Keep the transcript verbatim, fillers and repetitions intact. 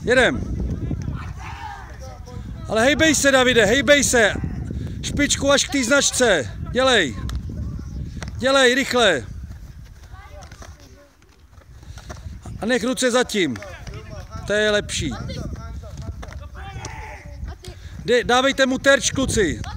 Jedem. Ale hejbej se, Davide, hejbej se. Špičku až k té značce. Dělej. Dělej, rychle. A nech ruce zatím. To je lepší. Dej, dávejte mu terč, kluci.